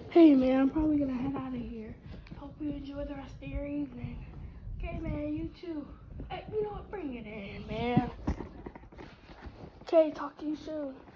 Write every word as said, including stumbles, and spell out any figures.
Hey, man, I'm probably gonna head out of here. Hope you enjoy the rest of your evening. Okay, man, you too. Hey, you know what? Bring it in, man. Okay, talk to you soon.